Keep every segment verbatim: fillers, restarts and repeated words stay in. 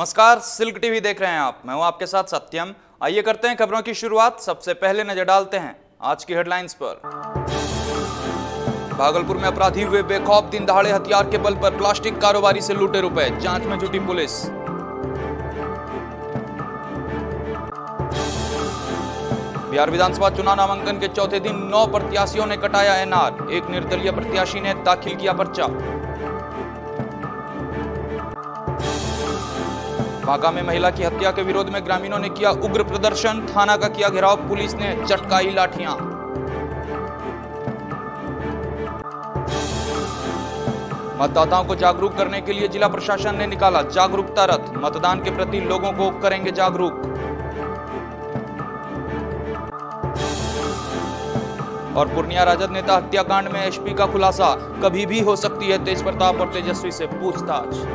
नमस्कार, silk TV देख रहे हैं आप। मैं हूं आपके साथ सत्यम। आइए करते हैं खबरों की शुरुआत। सबसे पहले नजर डालते हैं आज की हेडलाइंस पर। भागलपुर में अपराधी हुए बेखौफ, दिन दहाड़े हथियार के बल पर प्लास्टिक कारोबारी से लूटे रुपए, जांच में जुटी पुलिस। बिहार विधानसभा चुनाव नामांकन के चौथे दिन नौ प्रत्याशियों ने कटाया एनआर, एक निर्दलीय प्रत्याशी ने दाखिल किया पर्चा। बांका में महिला की हत्या के विरोध में ग्रामीणों ने किया उग्र प्रदर्शन, थाना का किया घेराव, पुलिस ने चटकाई लाठियां। मतदाताओं को जागरूक करने के लिए जिला प्रशासन ने निकाला जागरूकता रथ, मतदान के प्रति लोगों को करेंगे जागरूक। और पूर्णिया राजद नेता हत्याकांड में एसपी का खुलासा, कभी भी हो सकती है तेज प्रताप और तेजस्वी से पूछताछ।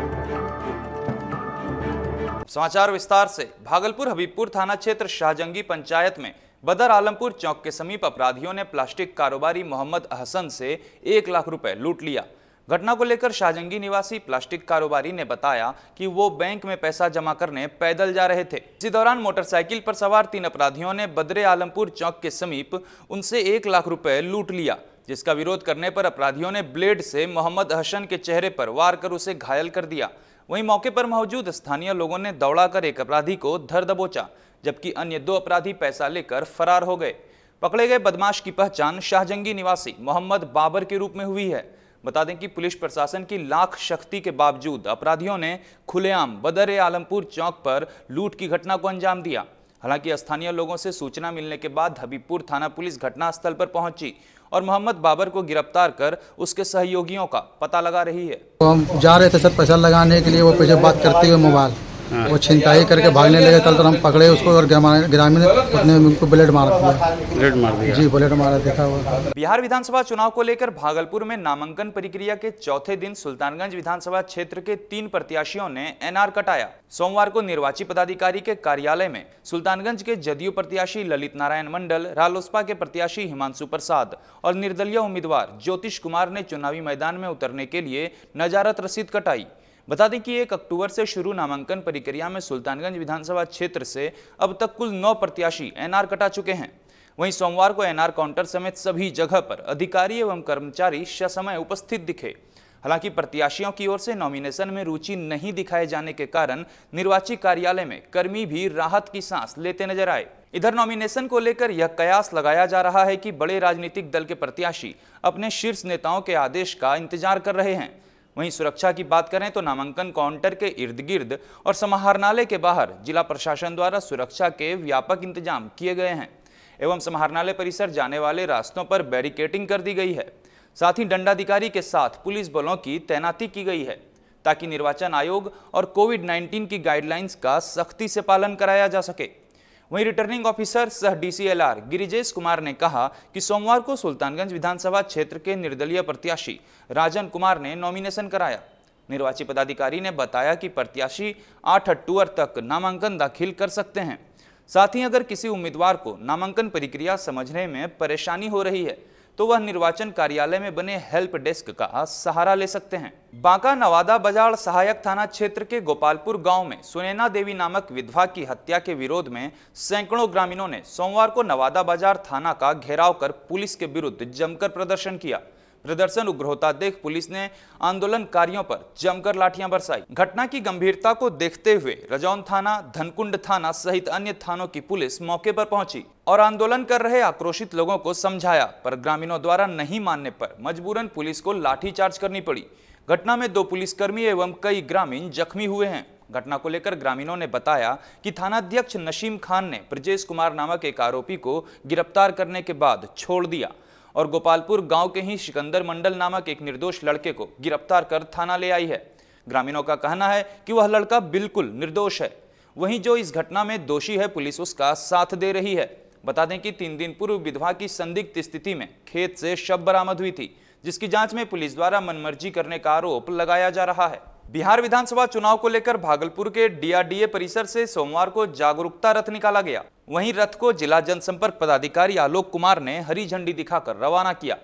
समाचार विस्तार से। भागलपुर हबीबपुर थाना क्षेत्र शाहजंगी पंचायत में बदर आलमपुर चौक के समीप अपराधियों ने प्लास्टिक कारोबारी मोहम्मद अहसन से एक लाख रुपए लूट लिया। घटना को लेकर शाहजंगी निवासी प्लास्टिक कारोबारी ने बताया कि वो बैंक में पैसा जमा करने पैदल जा रहे थे। इसी दौरान मोटरसाइकिल पर सवार तीन अपराधियों ने बदरे आलमपुर चौक के समीप उनसे एक लाख रुपए लूट लिया, जिसका विरोध करने पर अपराधियों ने ब्लेड से मोहम्मद अहसन के चेहरे पर वार कर उसे घायल कर दिया। वहीं मौके पर मौजूद स्थानीय लोगों ने दौड़ाकर एक अपराधी को धर दबोचा, जबकि अन्य दो अपराधी पैसा लेकर फरार हो गए। पकड़े गए बदमाश की पहचान शाहजंगी निवासी मोहम्मद बाबर के रूप में हुई है। बता दें कि पुलिस प्रशासन की लाख शक्ति के बावजूद अपराधियों ने खुलेआम बदर आलमपुर चौक पर लूट की घटना को अंजाम दिया। हालांकि स्थानीय लोगों से सूचना मिलने के बाद हबीबपुर थाना पुलिस घटनास्थल पर पहुंची और मोहम्मद बाबर को गिरफ्तार कर उसके सहयोगियों का पता लगा रही है। तो हम जा रहे थे सर पैसा लगाने के लिए, वो पैसे बात करते हुए मोबाइल वो छिनताई करके भागने लगे। कल तो हम पकड़े उसको और ग्रामीण अपने उनको बुलेट मार दिया। बुलेट मार दिया जी, बुलेट मारा देखा हुआ। बिहार विधानसभा चुनाव को लेकर भागलपुर में नामांकन प्रक्रिया के चौथे दिन सुल्तानगंज विधानसभा क्षेत्र के तीन प्रत्याशियों ने एनआर कटाया। सोमवार को निर्वाची पदाधिकारी के कार्यालय में सुल्तानगंज के जदयू प्रत्याशी ललित नारायण मंडल, रालोसपा के प्रत्याशी हिमांशु प्रसाद और निर्दलीय उम्मीदवार ज्योतिष कुमार ने चुनावी मैदान में उतरने के लिए नजारत रसीद कटाई। बता दें कि एक अक्टूबर से शुरू नामांकन प्रक्रिया में सुल्तानगंज विधानसभा क्षेत्र से अब तक कुल नौ प्रत्याशी एनआर कटा चुके हैं। वहीं सोमवार को एनआर काउंटर समेत सभी जगह पर अधिकारी एवं कर्मचारी ससमय उपस्थित दिखे। हालांकि प्रत्याशियों की ओर से नॉमिनेशन में रुचि नहीं दिखाए जाने के कारण निर्वाची कार्यालय में कर्मी भी राहत की सांस लेते नजर आए। इधर नॉमिनेशन को लेकर यह कयास लगाया जा रहा है कि बड़े राजनीतिक दल के प्रत्याशी अपने शीर्ष नेताओं के आदेश का इंतजार कर रहे हैं। वहीं सुरक्षा की बात करें तो नामांकन काउंटर के इर्द गिर्द और समाहरणालय के बाहर जिला प्रशासन द्वारा सुरक्षा के व्यापक इंतजाम किए गए हैं एवं समाहरणालय परिसर जाने वाले रास्तों पर बैरिकेडिंग कर दी गई है। साथ ही दंडाधिकारी के साथ पुलिस बलों की तैनाती की गई है ताकि निर्वाचन आयोग और कोविड नाइन्टीन की गाइडलाइंस का सख्ती से पालन कराया जा सके। वहीं रिटर्निंग ऑफिसर सह डीसीएलआर गिरिजेश कुमार ने कहा कि सोमवार को सुल्तानगंज विधानसभा क्षेत्र के निर्दलीय प्रत्याशी राजन कुमार ने नॉमिनेशन कराया। निर्वाची पदाधिकारी ने बताया कि प्रत्याशी आठ अक्टूबर तक नामांकन दाखिल कर सकते हैं। साथ ही अगर किसी उम्मीदवार को नामांकन प्रक्रिया समझने में परेशानी हो रही है तो वह निर्वाचन कार्यालय में बने हेल्प डेस्क का सहारा ले सकते हैं। बांका नवादा बाजार सहायक थाना क्षेत्र के गोपालपुर गांव में सुनैना देवी नामक विधवा की हत्या के विरोध में सैकड़ों ग्रामीणों ने सोमवार को नवादा बाजार थाना का घेराव कर पुलिस के विरुद्ध जमकर प्रदर्शन किया। प्रदर्शन उग्र होता देख पुलिस ने आंदोलनकारियों पर जमकर लाठियां बरसाई। घटना की गंभीरता को देखते हुए रजौन थाना, धनकुंड थाना सहित अन्य थानों की पुलिस मौके पर पहुंची और आंदोलन कर रहे आक्रोशित लोगों को समझाया, पर ग्रामीणों द्वारा नहीं मानने पर मजबूरन पुलिस को लाठीचार्ज करनी पड़ी। घटना में दो पुलिसकर्मी एवं कई ग्रामीण जख्मी हुए हैं। घटना को लेकर ग्रामीणों ने बताया कि थानाध्यक्ष नसीम खान ने ब्रजेश कुमार नामक एक आरोपी को गिरफ्तार करने के बाद छोड़ दिया और गोपालपुर गांव के ही सिकंदर मंडल नामक एक निर्दोष लड़के को गिरफ्तार कर थाना ले आई है। ग्रामीणों का कहना है कि वह लड़का बिल्कुल निर्दोष है, वहीं जो इस घटना में दोषी है पुलिस उसका साथ दे रही है। बता दें कि तीन दिन पूर्व विधवा की संदिग्ध स्थिति में खेत से शव बरामद हुई थी, जिसकी जांच में पुलिस द्वारा मनमर्जी करने का आरोप लगाया जा रहा है। बिहार विधानसभा चुनाव को लेकर भागलपुर के डीआरडीए परिसर से सोमवार को जागरूकता रथ निकाला गया। वहीं रथ को जिला जनसंपर्क पदाधिकारी आलोक कुमार ने हरी झंडी दिखाकर रवाना किया।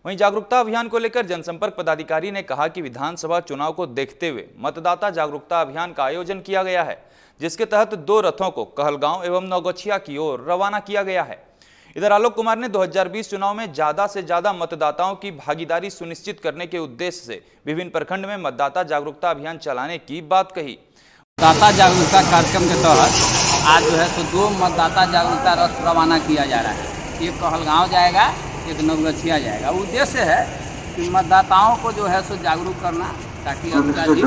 वहीं जागरूकता अभियान को लेकर जनसंपर्क पदाधिकारी ने कहा कि विधानसभा चुनाव को देखते हुए मतदाता जागरूकता अभियान का आयोजन किया गया है, जिसके तहत दो रथों को कहलगांव एवं नौगछिया की ओर रवाना किया गया है। इधर आलोक कुमार ने दो हज़ार बीस चुनाव में ज्यादा से ज्यादा मतदाताओं की भागीदारी सुनिश्चित करने के उद्देश्य से विभिन्न प्रखंड में मतदाता जागरूकता अभियान चलाने की बात कही। मतदाता जागरूकता कार्यक्रम के तहत आज जो है सो दो मतदाता जागरूकता रथ रवाना किया जा रहा है। एक कहलगांव जाएगा, एक नवगछिया जाएगा। उद्देश्य है कि मतदाताओं को जो है सो जागरूक करना, ताकि अधिकाधिक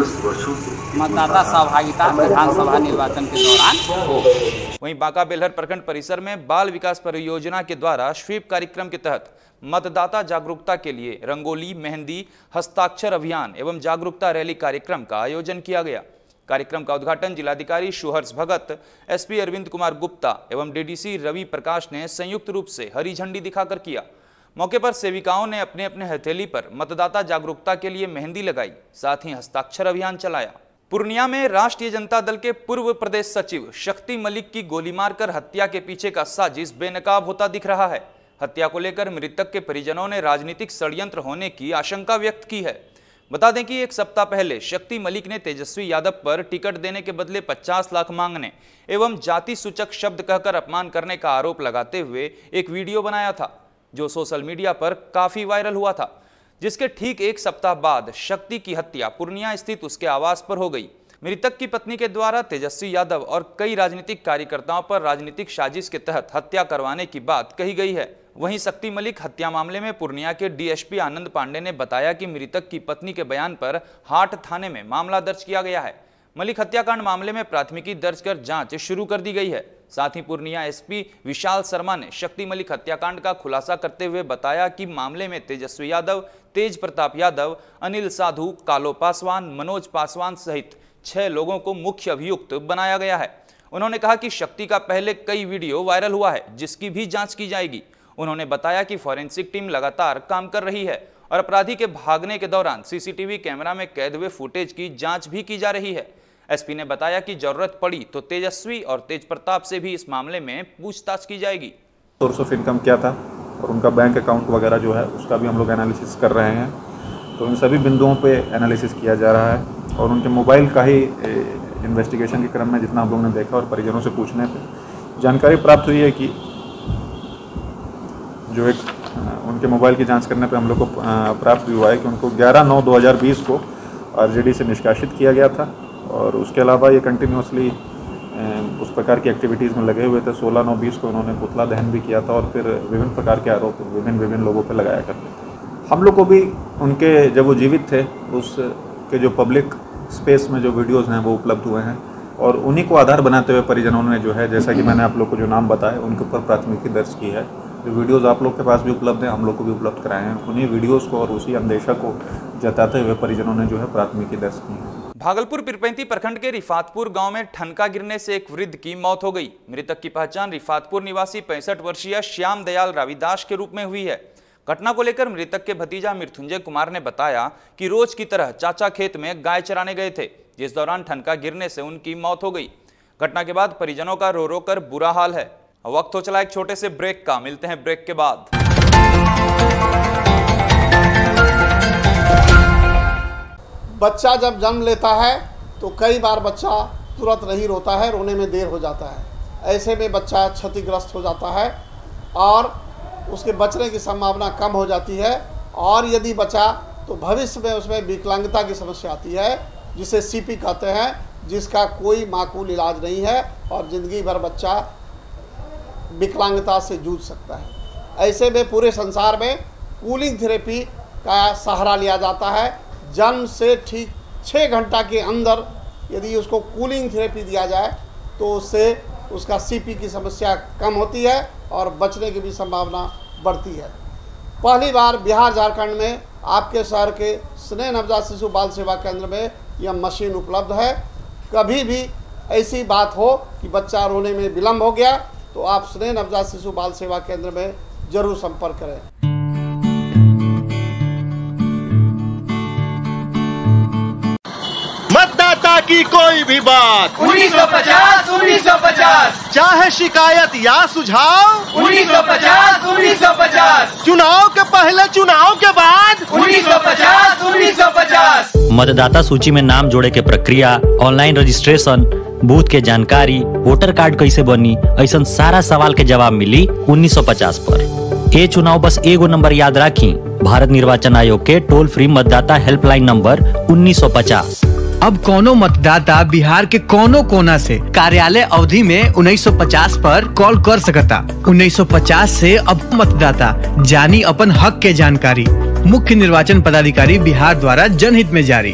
मतदाता सहभागिता विधानसभा निर्वाचन के दौरान हो। वहीं बांका बेलहर प्रखंड परिसर में बाल विकास परियोजना के द्वारा स्वीप कार्यक्रम के तहत मतदाता जागरूकता के लिए रंगोली, मेहंदी, हस्ताक्षर अभियान एवं जागरूकता रैली कार्यक्रम का आयोजन किया गया। कार्यक्रम का उद्घाटन जिलाधिकारी सुहर्ष भगत, एसपी अरविंद कुमार गुप्ता एवं डीडीसी रवि प्रकाश ने संयुक्त रूप से हरी झंडी दिखाकर किया। मौके पर सेविकाओं ने अपने अपने हथेली पर मतदाता जागरूकता के लिए मेहंदी लगाई, साथ ही हस्ताक्षर अभियान चलाया। पूर्णिया में राष्ट्रीय जनता दल के पूर्व प्रदेश सचिव शक्ति मलिक की गोली मारकर हत्या के पीछे का साजिश बेनकाब होता दिख रहा है। हत्या को लेकर मृतक के परिजनों ने राजनीतिक षड्यंत्र होने की आशंका व्यक्त की है। बता दें कि एक सप्ताह पहले शक्ति मलिक ने तेजस्वी यादव पर टिकट देने के बदले पचास लाख मांगने एवं जाति सूचक शब्द कहकर अपमान करने का आरोप लगाते हुए एक वीडियो बनाया था, जो सोशल मीडिया पर काफी वायरल हुआ था। जिसके ठीक एक सप्ताह बाद शक्ति की हत्या पूर्णिया स्थित उसके आवास पर हो गई। मृतक की पत्नी के द्वारा तेजस्वी यादव और कई राजनीतिक कार्यकर्ताओं पर राजनीतिक साजिश के तहत हत्या करवाने की बात कही गई है। वहीं शक्ति मलिक हत्या मामले में पूर्णिया के डीएसपी आनंद पांडे ने बताया कि मृतक की पत्नी के बयान पर हाट थाने में मामला दर्ज किया गया है। मलिक हत्याकांड मामले में प्राथमिकी दर्ज कर जांच शुरू कर दी गई है। साथ ही पूर्णिया एसपी विशाल शर्मा ने शक्ति मलिक हत्याकांड का खुलासा करते हुए बताया कि मामले में तेजस्वी यादव, तेज प्रताप यादव, अनिल साधु, कालो पासवान, मनोज पासवान सहित छह लोगों को मुख्य अभियुक्त बनाया गया है। उन्होंने कहा कि शक्ति का पहले कई वीडियो वायरल हुआ है, जिसकी भी जांच की जाएगी। उन्होंने बताया कि फॉरेंसिक टीम लगातार काम कर रही है और अपराधी के भागने के दौरान सीसीटीवी कैमरा में कैद हुए फुटेज की जांच भी की जा रही है। एसपी ने बताया कि जरूरत पड़ी तो तेजस्वी और तेज प्रताप से भी इस मामले में पूछताछ की जाएगी। सोर्स ऑफ इनकम क्या था और उनका बैंक अकाउंट वगैरह जो है उसका भी हम लोग एनालिसिस कर रहे हैं। तो इन सभी बिंदुओं पे एनालिसिस किया जा रहा है और उनके मोबाइल का ही इन्वेस्टिगेशन के क्रम में जितना हम लोगों ने देखा और परिजनों से पूछने पे जानकारी प्राप्त हुई है कि जो एक उनके मोबाइल की जांच करने पे हम लोग को प्राप्त हुआ है कि उनको ग्यारह नौ दो हज़ार बीस को आरजेडी से निष्कासित किया गया था और उसके अलावा ये कंटिन्यूसली उस प्रकार की एक्टिविटीज़ में लगे हुए थे। सोलह नौ बीस को उन्होंने पुतला दहन भी किया था और फिर विभिन्न प्रकार के आरोप विभिन्न विभिन्न लोगों पर लगाया करते थे। हम लोग को भी उनके जब वो जीवित थे उस के जो पब्लिक स्पेस में जो वीडियोज़ हैं वो उपलब्ध हुए हैं और उन्हीं को आधार बनाते हुए परिजनों ने जो है, जैसा कि मैंने आप लोग को जो नाम बताया, उनके ऊपर प्राथमिकी दर्ज की है। जो वीडियोस आप लोग के पास भी उपलब्ध हैं, हम लोग को भी उपलब्ध कराए हैं। उन्हीं वीडियोस को और उसी अंदेशा को जताते हुए परिजनों ने जो है प्राथमिकी दर्ज की है। भागलपुर पीरपैंती प्रखंड के रिफातपुर गांव में ठनका गिरने से एक वृद्ध की मौत हो गई। मृतक की पहचान रिफातपुर निवासी पैंसठ वर्षीय श्याम दयाल रविदास के रूप में हुई है। घटना को लेकर मृतक के भतीजा मृत्युंजय कुमार ने बताया कि रोज की तरह चाचा खेत में गाय चराने गए थे, जिस दौरान ठनका गिरने से उनकी मौत हो गई। घटना के बाद परिजनों का रो रो कर बुरा हाल है। वक्त हो चला एक छोटे से ब्रेक का, मिलते हैं ब्रेक के बाद। बच्चा जब जन्म लेता है तो कई बार बच्चा तुरंत नहीं रोता है, रोने में देर हो जाता है। ऐसे में बच्चा क्षतिग्रस्त हो जाता है और उसके बचने की संभावना कम हो जाती है और यदि बचा तो भविष्य में उसमें विकलांगता की समस्या आती है, जिसे सीपी कहते हैं, जिसका कोई माकूल इलाज नहीं है और ज़िंदगी भर बच्चा विकलांगता से जूझ सकता है। ऐसे में पूरे संसार में कूलिंग थेरेपी का सहारा लिया जाता है। जन्म से ठीक छः घंटा के अंदर यदि उसको कूलिंग थेरेपी दिया जाए तो उससे उसका सीपी की समस्या कम होती है और बचने की भी संभावना बढ़ती है। पहली बार बिहार झारखंड में आपके शहर के स्नेह नवजात शिशु बाल सेवा केंद्र में यह मशीन उपलब्ध है। कभी भी ऐसी बात हो कि बच्चा रोने में विलम्ब हो गया तो आप स्नेह नवजात शिशु बाल सेवा केंद्र में जरूर संपर्क करें। मतदाता की कोई भी बात उन्नीस सौ पचास उन्नीस सौ पचास, चाहे शिकायत या सुझाव उन्नीस सौ पचास उन्नीस सौ पचास, चुनाव के पहले चुनाव के बाद उन्नीस सौ पचास उन्नीस सौ पचास। मतदाता सूची में नाम जोड़े के प्रक्रिया, ऑनलाइन रजिस्ट्रेशन, बूथ के जानकारी, वोटर कार्ड कैसे बनी, ऐसा सारा सवाल के जवाब मिली उन्नीस सौ पचास पर। ये चुनाव बस एगो नंबर याद रखी, भारत निर्वाचन आयोग के टोल फ्री मतदाता हेल्पलाइन नंबर उन्नीस सौ पचास। अब कोनो मतदाता बिहार के कोनो कोना से कार्यालय अवधि में उन्नीस सौ पचास पर कॉल कर सकता। उन्नीस सौ पचास से अब मतदाता जानी अपन हक के जानकारी। मुख्य निर्वाचन पदाधिकारी बिहार द्वारा जनहित में जारी।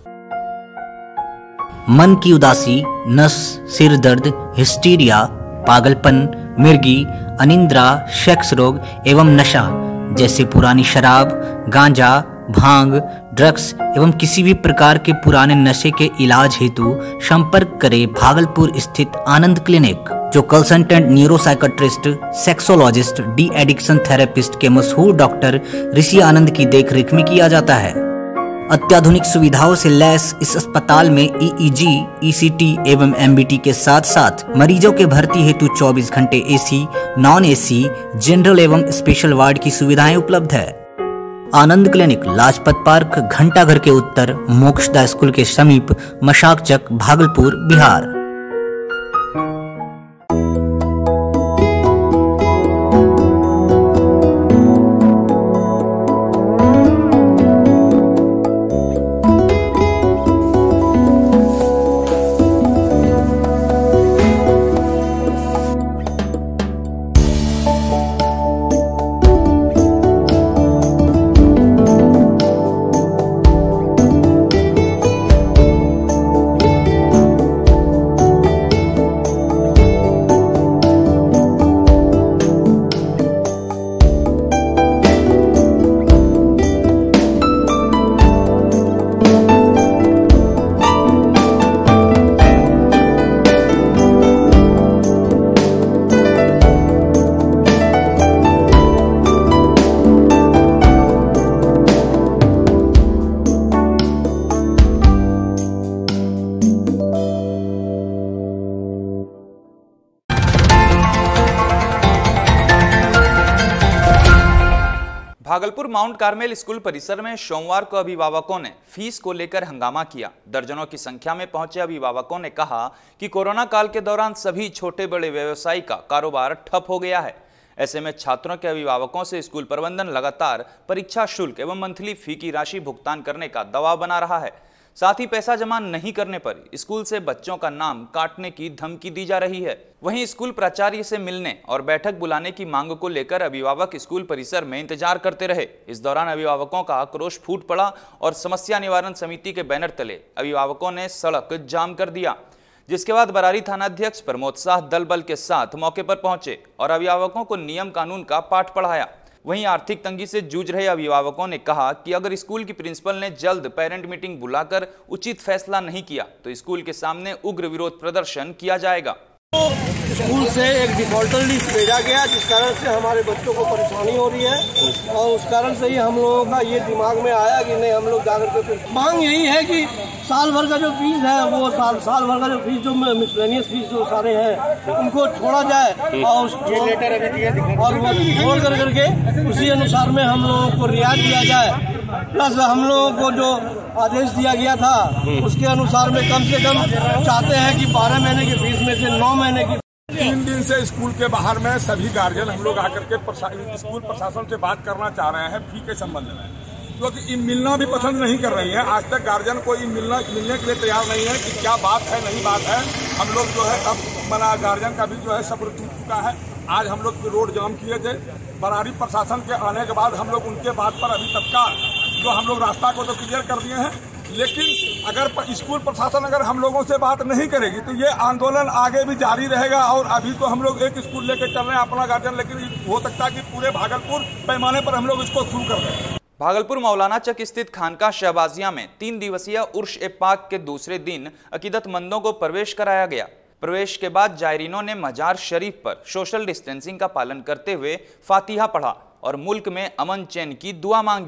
मन की उदासी, नस, सिर दर्द, हिस्टीरिया, पागलपन, मिर्गी, अनिद्रा, सेक्स रोग एवं नशा जैसे पुरानी शराब, गांजा, भांग, ड्रग्स एवं किसी भी प्रकार के पुराने नशे के इलाज हेतु संपर्क करें भागलपुर स्थित आनंद क्लिनिक, जो consultant neuropsychiatrist, sexologist, de addiction therapist के मशहूर डॉक्टर ऋषि आनंद की देखरेख में किया जाता है। अत्याधुनिक सुविधाओं से लैस इस अस्पताल में ईईजी, ईसीटी एवं एमबीटी के साथ साथ मरीजों के भर्ती हेतु चौबीस घंटे एसी, नॉन एसी, जनरल एवं स्पेशल वार्ड की सुविधाएं उपलब्ध है। आनंद क्लिनिक लाजपत पार्क, घंटाघर के उत्तर, मोक्षदा स्कूल के समीप, Mashak Chak, Bhagalpur, Bihar. Bhagalpur Mount Carmel school परिसर में सोमवार को अभिभावकों ने फीस को लेकर हंगामा किया। दर्जनों की संख्या में पहुंचे अभिभावकों ने कहा कि कोरोना काल के दौरान सभी छोटे बड़े व्यवसायी का कारोबार ठप हो गया है। ऐसे में छात्रों के अभिभावकों से स्कूल प्रबंधन लगातार परीक्षा शुल्क एवं मंथली फी की राशि भुगतान करने का दबाव बना रहा है। साथ ही पैसा जमा नहीं करने पर स्कूल से बच्चों का नाम काटने की धमकी दी जा रही है। वहीं स्कूल प्राचार्य से मिलने और बैठक बुलाने की मांग को लेकर अभिभावक स्कूल परिसर में इंतजार करते रहे। इस दौरान अभिभावकों का आक्रोश फूट पड़ा और समस्या निवारण समिति के बैनर तले अभिभावकों ने सड़क जाम कर दिया, जिसके बाद बरारी थानाध्यक्ष प्रमोद शाह दल बल के साथ मौके पर पहुंचे और अभिभावकों को नियम कानून का पाठ पढ़ाया। वहीं आर्थिक तंगी से जूझ रहे अभिभावकों ने कहा कि अगर स्कूल की प्रिंसिपल ने जल्द पेरेंट मीटिंग बुलाकर उचित फैसला नहीं किया तो स्कूल के सामने उग्र विरोध प्रदर्शन किया जाएगा। स्कूल से एक डिफॉल्टर लिस्ट भेजा गया, जिस कारण से हमारे बच्चों को परेशानी हो रही है और उस कारण से ही हम लोगों का ये दिमाग में आया कि नहीं, हम लोग जाकर के मांग यही है कि साल भर का जो फीस है वो साल साल भर का जो फीस जो मिसलेनियस फीस जो सारे हैं उनको छोड़ा जाए और और वो छोड़ कर करके उसी अनुसार में हम लोगों को रियायत दिया जाए। प्लस हम लोगों को जो आदेश दिया गया था उसके अनुसार में कम से कम चाहते हैं कि बारह महीने की फीस में से नौ महीने की। तीन दिन से स्कूल के बाहर में सभी गार्जियन हम लोग आकर के स्कूल प्रशासन से बात करना चाह रहे हैं फी के संबंध में, क्योंकि तो मिलना भी पसंद नहीं कर रही है। आज तक गार्जियन कोई मिलना मिलने के लिए तैयार नहीं है कि क्या बात है नहीं बात है। हम लोग जो है अब मना गार्जियन का भी जो है सब्र टूट चुका है। आज हम लोग रोड जाम किए थे, बरारी प्रशासन के आने के बाद हम लोग उनके बात पर अभी तत्काल जो हम लोग रास्ता को तो क्लियर कर दिए हैं, लेकिन अगर स्कूल प्रशासन अगर हम लोगों से बात नहीं करेगी तो ये आंदोलन आगे भी जारी रहेगा। और अभी तो हम लोग एक स्कूल लेकर चल रहे हैं अपना गार्जियन, लेकिन हो सकता है कि पूरे भागलपुर पैमाने पर हम लोग इसको शुरू कर दें। भागलपुर मौलाना चक स्थित खानका शहबाजिया में तीन दिवसीय उर्स ए पाक के दूसरे दिन अकीदतमंदों को प्रवेश कराया गया। प्रवेश के बाद जायरीनों ने मजार शरीफ पर सोशल डिस्टेंसिंग का पालन करते हुए फातिहा पढ़ा और मुल्क में अमन चैन की दुआ मांगी।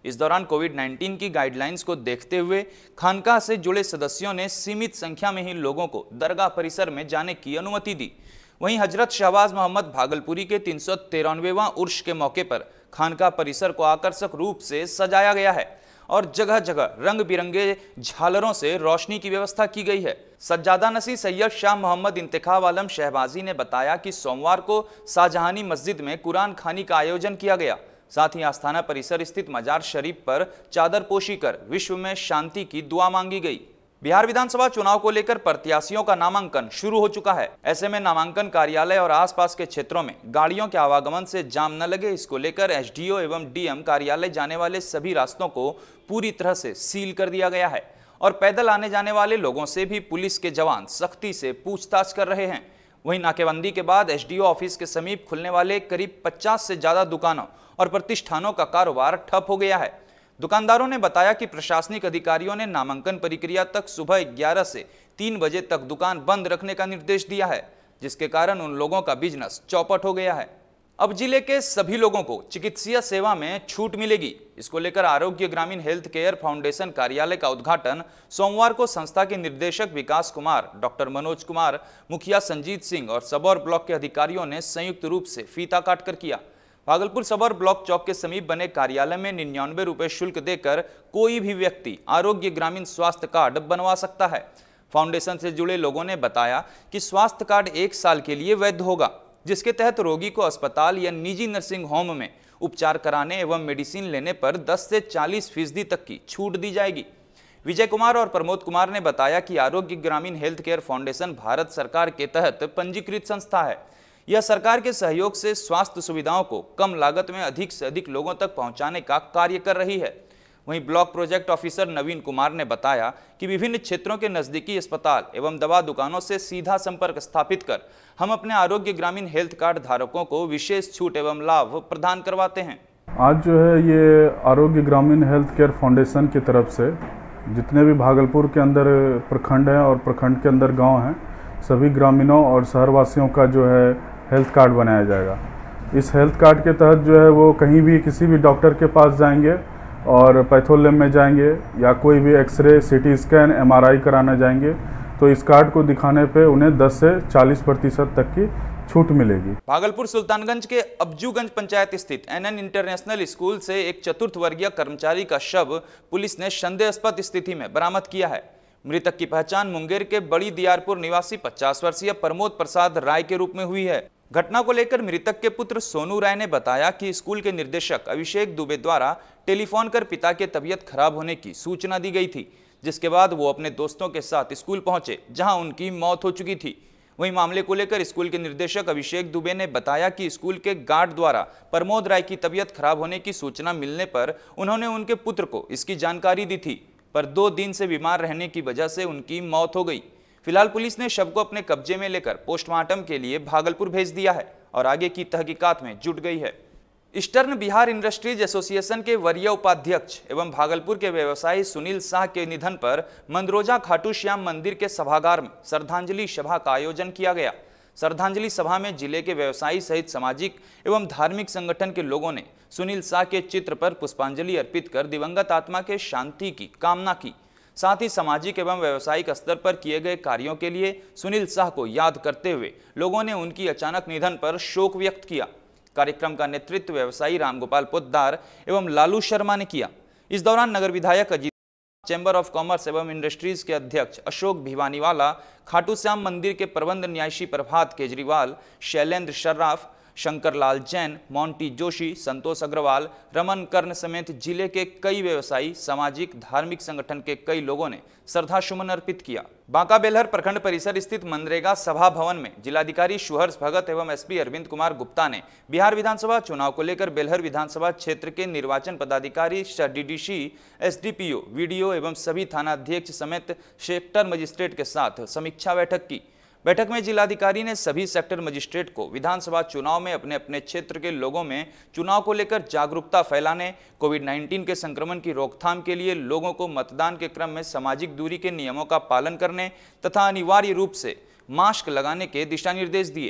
इस दौरान कोविड उन्नीस की गाइडलाइंस को देखते हुए खानकाह से जुड़े सदस्यों ने सीमित संख्या में ही लोगों को दरगाह परिसर में जाने की अनुमति दी। वहीं हजरत शहबाज मोहम्मद भागलपुरी के तीन सौ तिरानवेवां उर्स के मौके पर खानकाह परिसर को आकर्षक रूप से सजाया गया है और जगह जगह रंग बिरंगे झालरों से रोशनी की व्यवस्था की गई है। सज्जादा नसी सैयद शाह मोहम्मद इंतखाब आलम शहबाजी ने बताया कि सोमवार को शाहजहानी मस्जिद में कुरान खानी का आयोजन किया गया। साथ ही आस्थाना परिसर स्थित मजार शरीफ पर चादर पोशी कर विश्व में शांति की दुआ मांगी गई। बिहार विधानसभा चुनाव को लेकर प्रत्याशियों का नामांकन शुरू हो चुका है। ऐसे में नामांकन कार्यालय और आसपास के क्षेत्रों में गाड़ियों के आवागमन से जाम न लगे, इसको लेकर एसडीओ एवं डीएम कार्यालय जाने वाले सभी रास्तों को पूरी तरह से सील कर दिया गया है और पैदल आने जाने वाले लोगों से भी पुलिस के जवान सख्ती से पूछताछ कर रहे हैं। वहीं नाकेबंदी के बाद एसडीओ ऑफिस के समीप खुलने वाले करीब पचास से ज्यादा दुकानों और प्रतिष्ठानों का कारोबार ठप हो गया है। दुकानदारों ने बताया कि प्रशासनिक अधिकारियों ने नामांकन प्रक्रिया तक सुबह ग्यारह से तीन बजे तक दुकान बंद रखने का निर्देश दिया है, जिसके कारण उन लोगों का बिजनेस चौपट हो गया है। अब जिले के सभी लोगों को चिकित्सीय सेवा में छूट मिलेगी। इसको लेकर आरोग्य ग्रामीण हेल्थ केयर फाउंडेशन कार्यालय का उद्घाटन सोमवार को संस्था के निर्देशक विकास कुमार, डॉक्टर मनोज कुमार, मुखिया संजीत सिंह और सबौर ब्लॉक के अधिकारियों ने संयुक्त रूप से फीता काटकर किया। भागलपुर सबौर ब्लॉक चौक के समीप बने कार्यालय में निन्यानवे रुपए शुल्क देकर कोई भी व्यक्ति आरोग्य ग्रामीण स्वास्थ्य कार्ड बनवा सकता है। फाउंडेशन से जुड़े लोगों ने बताया कि स्वास्थ्य कार्ड एक साल के लिए वैध होगा, जिसके तहत रोगी को अस्पताल या निजी नर्सिंग होम में उपचार कराने एवं मेडिसिन लेने पर दस से चालीस फीसदी तक की छूट दी जाएगी। विजय कुमार और प्रमोद कुमार ने बताया कि आरोग्य ग्रामीण हेल्थ केयर फाउंडेशन भारत सरकार के तहत पंजीकृत संस्था है। यह सरकार के सहयोग से स्वास्थ्य सुविधाओं को कम लागत में अधिक से अधिक लोगों तक पहुंचाने का कार्य कर रही है। वहीं block project officer Naveen Kumar ने बताया कि विभिन्न क्षेत्रों के नजदीकी अस्पताल एवं दवा दुकानों से सीधा संपर्क स्थापित कर हम अपने आरोग्य ग्रामीण हेल्थ कार्ड धारकों को विशेष छूट एवं लाभ प्रदान करवाते हैं। आज जो है ये आरोग्य ग्रामीण हेल्थ केयर फाउंडेशन की तरफ से जितने भी भागलपुर के अंदर प्रखंड हैं और प्रखंड के अंदर गांव हैं, सभी ग्रामीणों और शहरवासियों का जो है हेल्थ कार्ड बनाया जाएगा। इस हेल्थ कार्ड के तहत जो है वो कहीं भी किसी भी डॉक्टर के पास जाएंगे और पैथोलैब में जाएंगे या कोई भी एक्सरे, सीटी स्कैन, एमआरआई कराने जाएंगे तो इस कार्ड को दिखाने पे उन्हें दस से चालीस प्रतिशत तक की छूट मिलेगी। भागलपुर सुल्तानगंज के अब्जूगंज पंचायत स्थित एनएन इंटरनेशनल स्कूल से एक चतुर्थ वर्गीय कर्मचारी का शव पुलिस ने संदेहास्पद स्थिति में बरामद किया है। मृतक की पहचान मुंगेर के बड़ी दियारपुर निवासी पचास वर्षीय प्रमोद प्रसाद राय के रूप में हुई है। घटना को लेकर मृतक के पुत्र सोनू राय ने बताया कि स्कूल के निर्देशक अभिषेक दुबे द्वारा टेलीफोन कर पिता के तबीयत खराब होने की सूचना दी गई थी, जिसके बाद वो अपने दोस्तों के साथ स्कूल पहुंचे, जहां उनकी मौत हो चुकी थी। वहीं मामले को लेकर स्कूल के निर्देशक अभिषेक दुबे ने बताया कि स्कूल के गार्ड द्वारा प्रमोद राय की तबीयत खराब होने की सूचना मिलने पर उन्होंने उनके पुत्र को इसकी जानकारी दी थी, पर दो दिन से बीमार रहने की वजह से उनकी मौत हो गई। फिलहाल पुलिस ने शव को अपने कब्जे में लेकर पोस्टमार्टम के लिए भागलपुर भेज दिया है और आगे की तहकीकात में जुट गई है। ईस्टर्न बिहार इंडस्ट्रीज एसोसिएशन के वरीय उपाध्यक्ष एवं भागलपुर के व्यवसायी सुनील शाह के निधन पर मंदरोजा खाटू श्याम मंदिर के सभागार में श्रद्धांजलि सभा का आयोजन किया गया। श्रद्धांजलि सभा में जिले के व्यवसायी सहित सामाजिक एवं धार्मिक संगठन के लोगों ने सुनील शाह के चित्र पर पुष्पांजलि अर्पित कर दिवंगत आत्मा के शांति की कामना की। साथ ही सामाजिक एवं व्यावसायिक स्तर पर किए गए कार्यों के लिए सुनील शाह को याद करते हुए लोगों ने उनकी अचानक निधन पर शोक व्यक्त किया। कार्यक्रम का नेतृत्व व्यवसायी रामगोपाल पोद्दार एवं लालू शर्मा ने किया। इस दौरान नगर विधायक अजीत, चैम्बर ऑफ कॉमर्स एवं इंडस्ट्रीज के अध्यक्ष अशोक भिवानीवाला, खाटू श्याम मंदिर के प्रबंध न्यासी प्रभात केजरीवाल, शैलेंद्र शर्राफ, शंकर लाल जैन, मोंटी जोशी, संतोष अग्रवाल, रमन कर्ण समेत जिले के कई व्यवसायी, सामाजिक धार्मिक संगठन के कई लोगों ने श्रद्धा सुमन अर्पित किया। बांका बेलहर प्रखंड परिसर स्थित मनरेगा सभा भवन में जिलाधिकारी सुहर्ष भगत एवं एसपी अरविंद कुमार गुप्ता ने बिहार विधानसभा चुनाव को लेकर बेलहर विधानसभा क्षेत्र के निर्वाचन पदाधिकारी, डीडीसी, एसडीपीओ, वीडीओ एवं सभी थानाध्यक्ष समेत सेक्टर मजिस्ट्रेट के साथ समीक्षा बैठक की। बैठक में जिलाधिकारी ने सभी सेक्टर मजिस्ट्रेट को विधानसभा चुनाव में अपने अपने क्षेत्र के लोगों में चुनाव को लेकर जागरूकता फैलाने, कोविड उन्नीस के संक्रमण की रोकथाम के लिए लोगों को मतदान के क्रम में सामाजिक दूरी के नियमों का पालन करने तथा अनिवार्य रूप से मास्क लगाने के दिशा निर्देश दिए।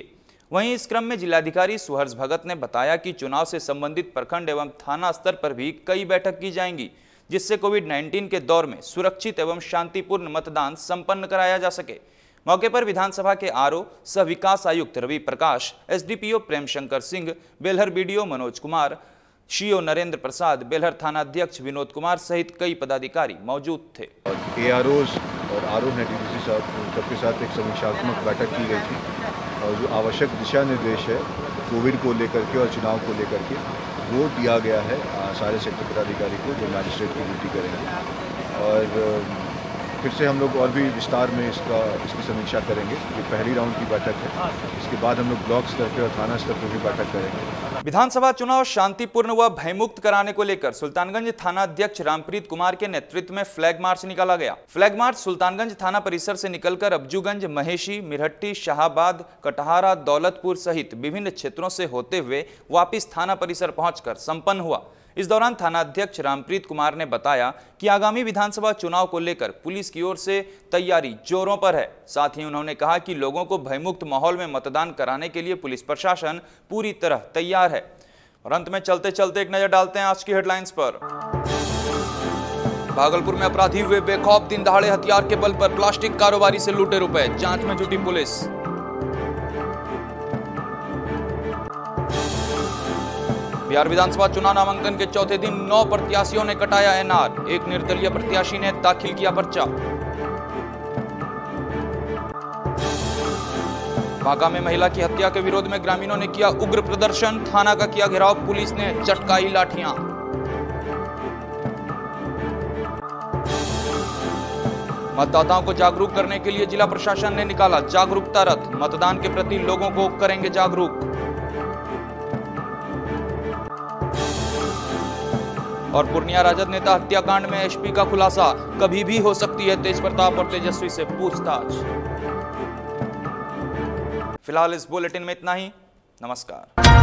वहीं इस क्रम में जिलाधिकारी सुहर्ष भगत ने बताया कि चुनाव से संबंधित प्रखंड एवं थाना स्तर पर भी कई बैठक की जाएंगी, जिससे कोविड उन्नीस के दौर में सुरक्षित एवं शांतिपूर्ण मतदान संपन्न कराया जा सके। मौके पर विधानसभा के आरओ सह विकास आयुक्त Ravi Prakash, SDPO Prem Shankar Singh, Belhar BDO Manoj Kumar, CO Narendra Prasad, Belhar थाना अध्यक्ष विनोद कुमार सहित कई पदाधिकारी मौजूद थे। एआरओज और आरओ नेटीसी साहब सबके साथ एक समीक्षात्मक बैठक की गई थी और जो आवश्यक दिशा निर्देश है कोविड को लेकर के और चुनाव को लेकर के वो दिया गया है सारे सेक्टर पदाधिकारी को जो मैजिस्ट्रेट की ड्यूटी करेंगे। और फिर से हम लोग और भी विस्तार में इसका इसकी समीक्षा करेंगे। ये पहली राउंड की बैठक है, इसके बाद हम लोग ब्लॉक स्तर पर और थाना स्तर पर भी बैठक करेंगे। विधानसभा चुनाव शांतिपूर्ण व भयमुक्त कराने को लेकर सुल्तानगंज थाना अध्यक्ष रामप्रीत कुमार के नेतृत्व में फ्लैग मार्च निकाला गया। फ्लैग मार्च सुल्तानगंज थाना परिसर से निकलकर अब्जूगंज, महेशी, मिरहट्टी, शाहाबाद, कटहारा, दौलतपुर सहित विभिन्न क्षेत्रों से होते हुए वापिस थाना परिसर पहुंचकर संपन्न हुआ। इस दौरान थाना अध्यक्ष रामप्रीत कुमार ने बताया कि आगामी विधानसभा चुनाव को लेकर पुलिस की ओर से तैयारी जोरों पर है। साथ ही उन्होंने कहा कि लोगों को भयमुक्त माहौल में मतदान कराने के लिए पुलिस प्रशासन पूरी तरह तैयार है। और अंत में चलते चलते एक नजर डालते हैं आज की हेडलाइंस पर। भागलपुर में अपराधी हुए बेखौफ, दिन दहाड़े हथियार के बल पर प्लास्टिक कारोबारी से लूटे रुपए, जांच में जुटी पुलिस। बिहार विधानसभा चुनाव नामांकन के चौथे दिन नौ प्रत्याशियों ने कटाया एनआर, एक निर्दलीय प्रत्याशी ने दाखिल किया पर्चा। बांका में महिला की हत्या के विरोध में ग्रामीणों ने किया उग्र प्रदर्शन, थाना का किया घेराव, पुलिस ने चटकाई लाठियां। मतदाताओं को जागरूक करने के लिए जिला प्रशासन ने निकाला जागरूकता रथ, मतदान के प्रति लोगों को करेंगे जागरूक। और पूर्णिया राजद नेता हत्याकांड में एसपी का खुलासा, कभी भी हो सकती है तेज प्रताप और तेजस्वी से पूछताछ। फिलहाल इस बुलेटिन में इतना ही। नमस्कार।